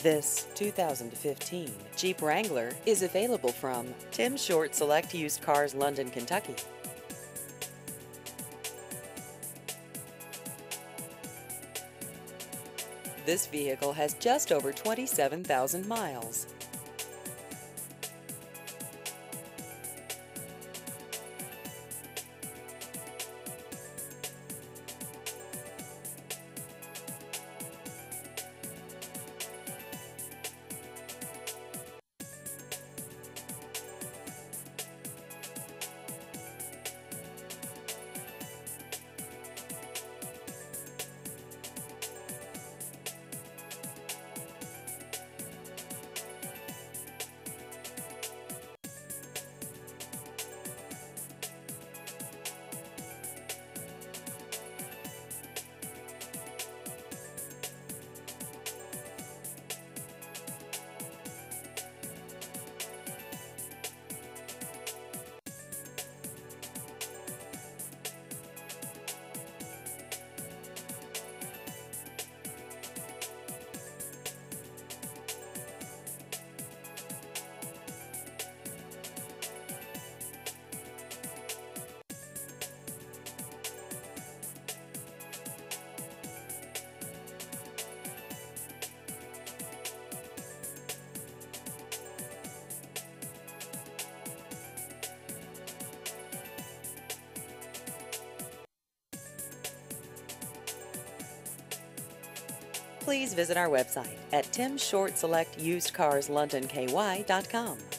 This 2015 Jeep Wrangler is available from Tim Short Select Used Cars, London, Kentucky. This vehicle has just over 27,000 miles. Please visit our website at timshortselectusedcarslondonky.com.